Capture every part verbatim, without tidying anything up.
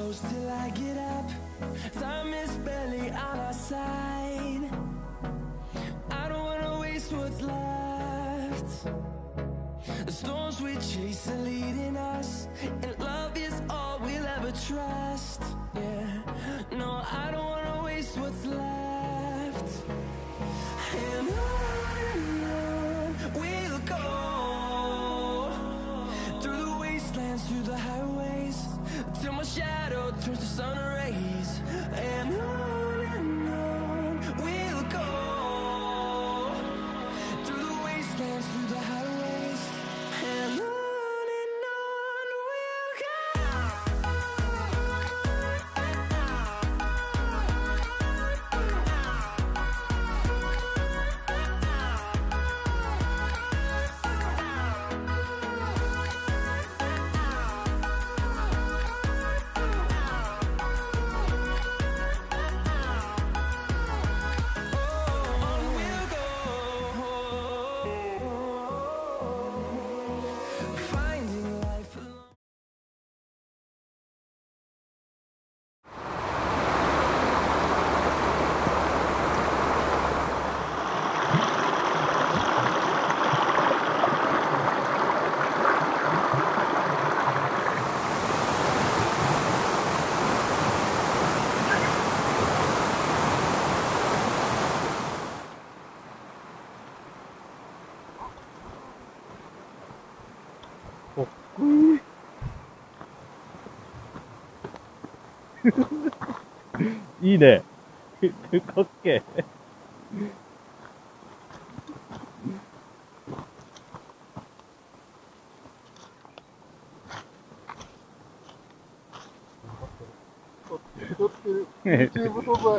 close till I get up. Time is barely on our side. I don't wanna waste what's left. The storms we chase are leading us, and love is all we'll ever trust. Yeah, no, I don't wanna waste what's left. And on and on we'll go, through the wastelands, through the highways, till my shadow turns to sun rays. And on and on we'll go, through the wastelands, through the highways, and on. いいね。かっけえ。 撮ってる。YouTube 動画。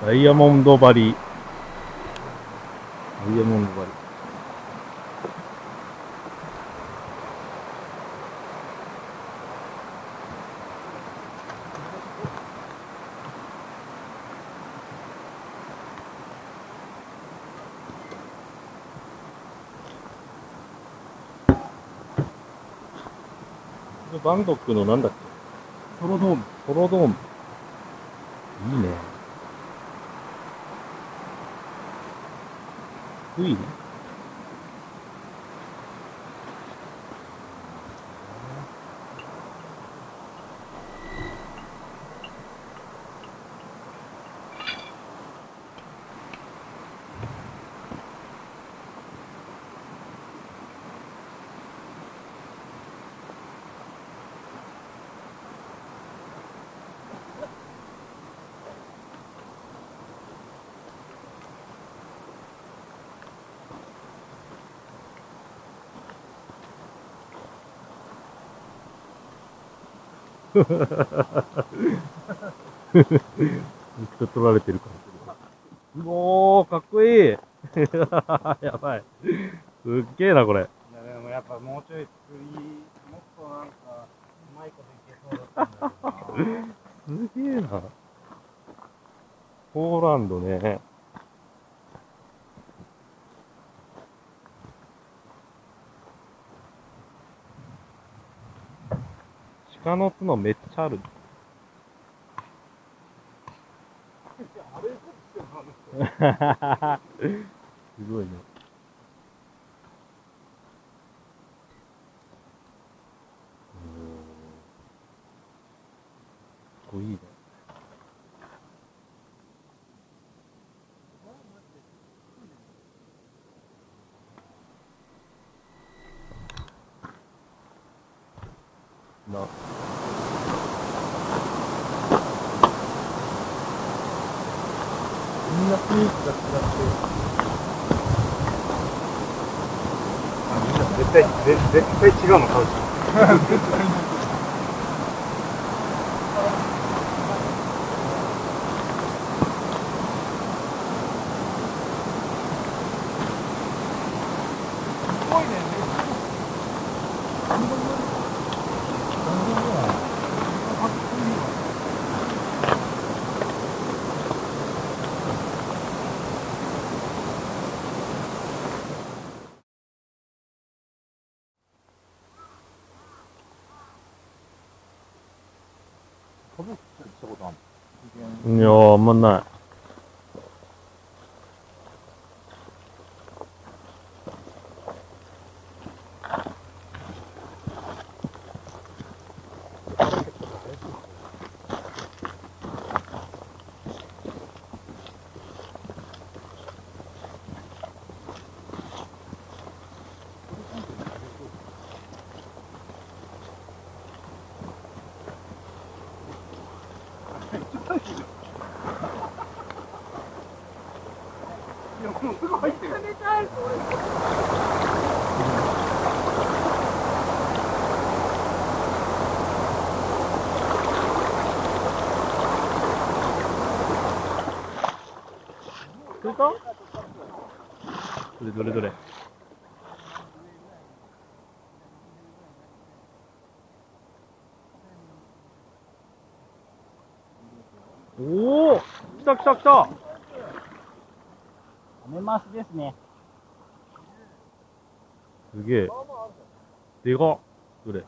ダイヤモンド針。ダイヤモンド針。バンコクのなんだっけ、 ソロドーム。 ソロドーム。いいね。福井ずっと取られてるから。おー、かっこいい。やばい。すっげえな、これ。 いやでもやっぱもうちょい作り、もっとなんか、うまいこといけそうだったんだよな。 すげえな。ポーランドね。鹿の角めっちゃある。 あれ必要なの？ すごいね。かっこいいね。な。みんな雰囲気が違って。 あ、みんな絶対、絶絶対違うの買うじゃん。絶対に。すごいね。カブキしたことあるの？ いやー、あんまない。 いや、もうすぐ入ってる。冷たい。 来るか？どれどれどれ。おお、来た来た来た。 アメマスですね。 すげえ。でかっ。どれ。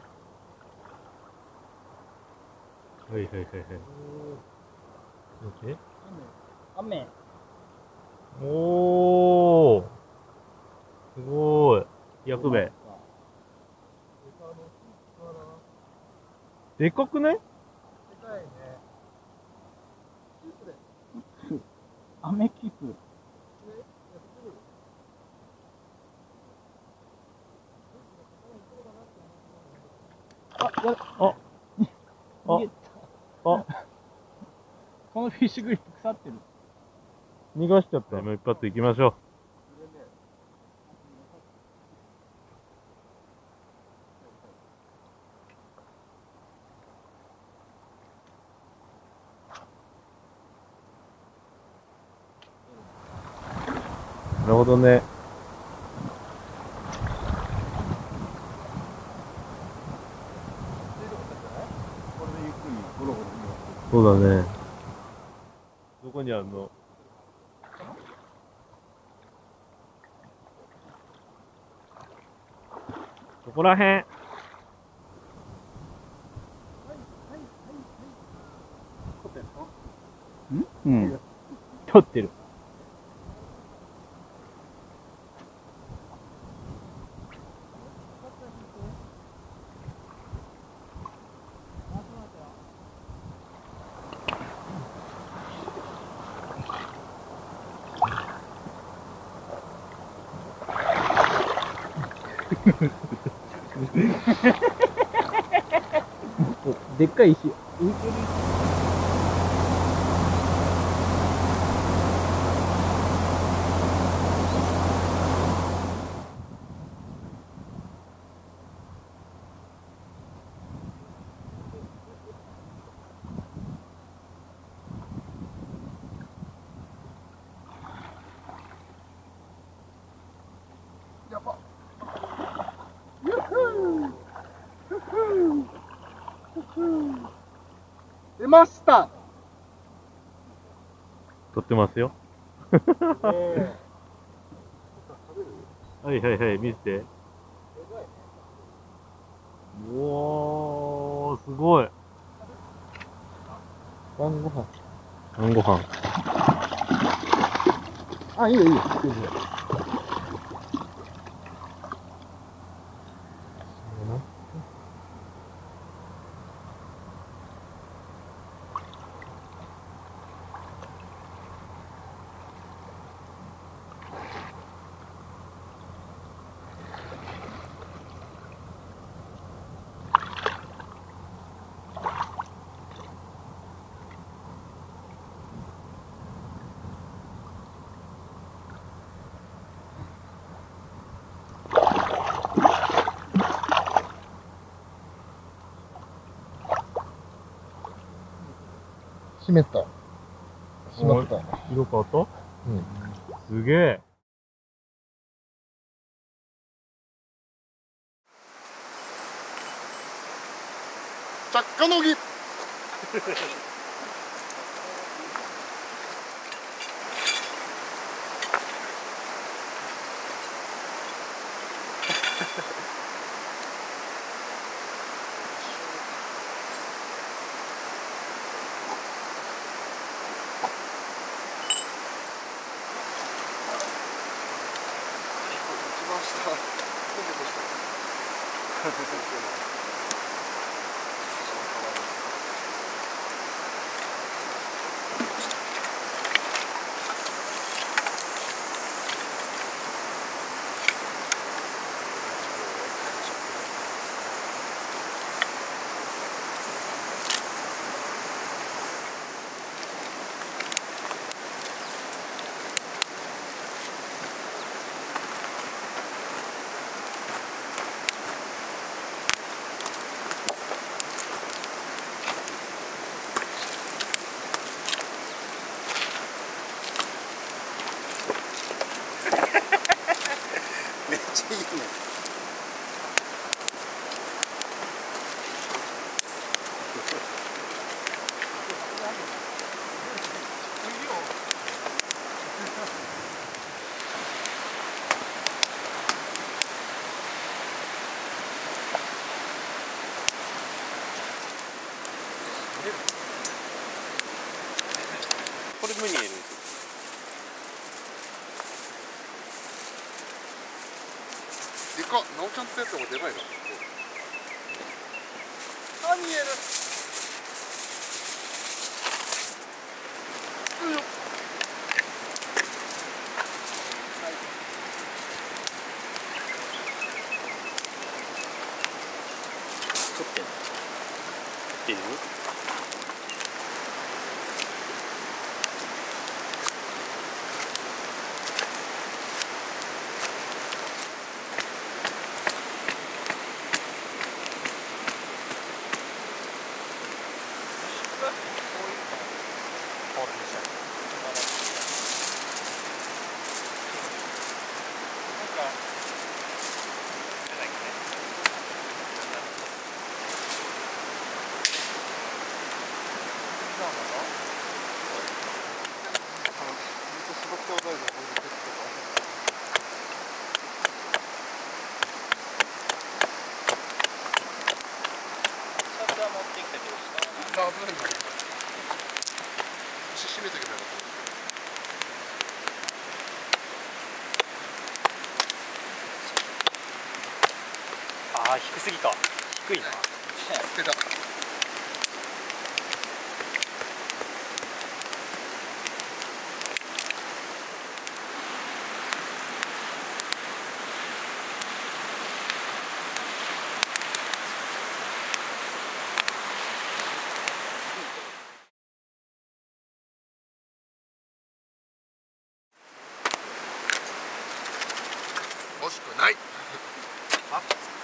はいはいはいはい。オッケー。 雨。 おお。すごい。役目。でかくね？ でかいね。雨キス。あ、やあ、あ、 逃げた。 あ、 このフィッシュグリップ腐ってる。 逃がしちゃった。もう一発行きましょう。 るほどね。そうだね。どこにあるの？ここらへん。うん。撮ってる。でっかい石。 やばっ。ユッフーフッフーフッフー出ました。 撮ってますよ。はいはいはい、見せて。おー、すごい。 晩ご飯。 晩ご飯。 あ、いいよいいよ。いいよ閉めた。閉まった。 色変わった？ うん。 すげえ。 着火の儀。めっちゃいいね。 これムニエル。 でかっ。なおちゃんとやった方がでかいな。あ、見える。うんよ。 撮ってんの？撮ってる？ 危ないんだ。腰締めてくればよかった。 ああ、低すぎか。低いな。 捨てた。惜しくない。 あ、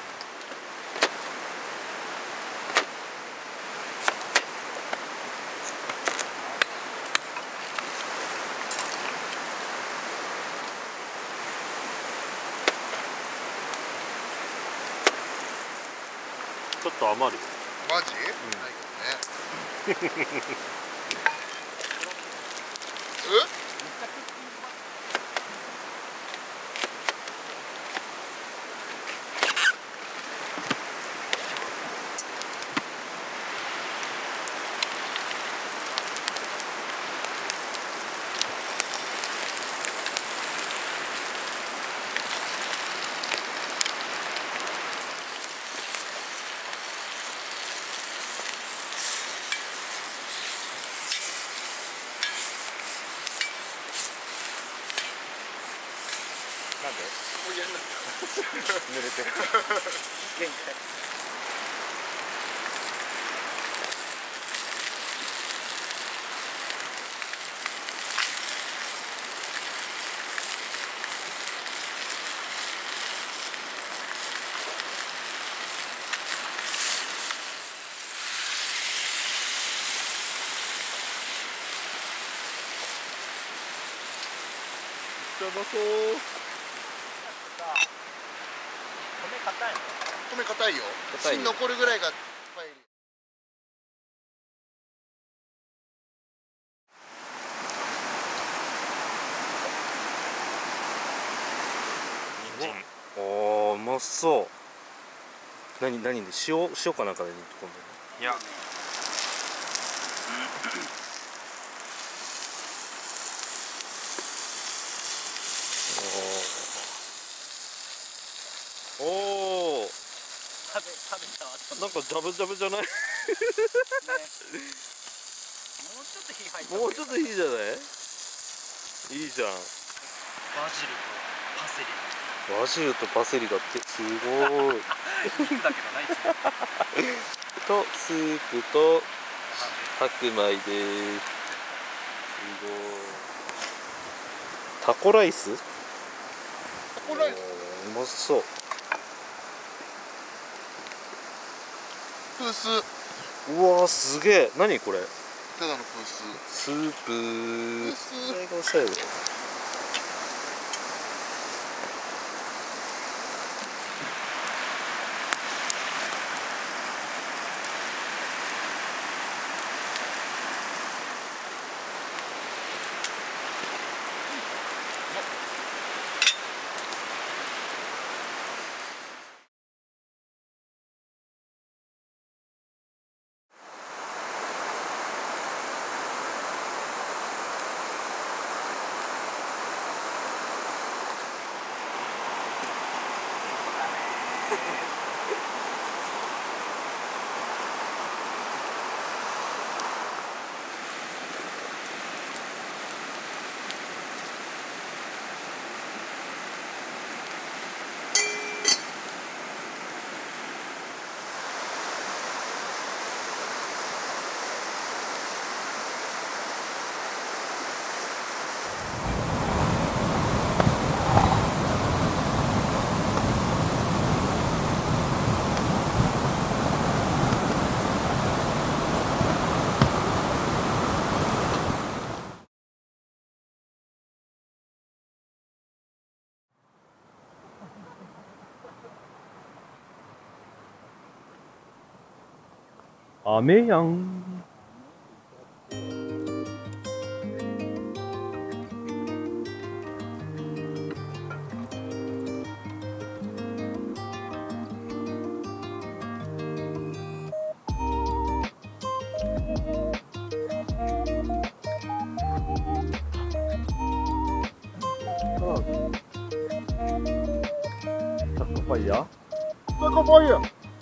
ちょっと余る。 マジ？ないけどね。え？ なんで？ もう嫌になった。 濡れてる。限界。 やばそう。 米硬いの？ 米硬いよ。 硬い芯残るぐらいが入る。 人参。 おー、うまそう。何何で塩塩かなんかで煮込んでる？ いや。 おお。 食べ食べた後。 なんかジャブジャブじゃない？ ね。もうちょっと火入った。 もうちょっといいじゃない？いいじゃん。 バジルとパセリ。 バジルとパセリだってすごい。 肉だけどないですね。 とスープと白米です。すごい。タコライス？ タコライス。 うまそう。 プース。 うわーすげえ。何これ？ ただのプース。 スープ。 プース。 これがおしゃれだよ。雨やん。 papaya? Taco boya.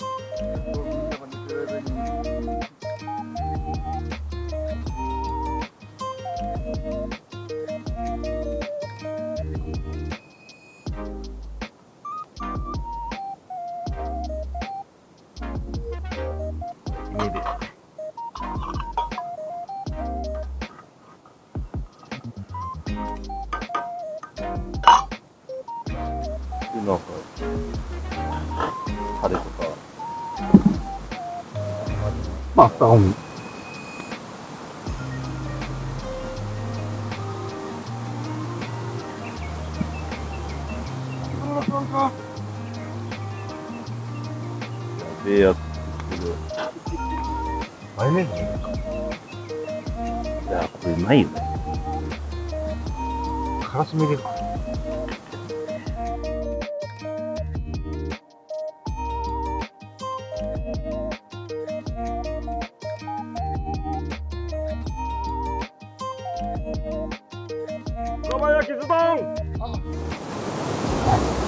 Ini deh. Ini apa? Hari suka. Matang. Dia ya itu. Mana ni? Ya, aku main. Keras mirip. Kabayaki Zudon!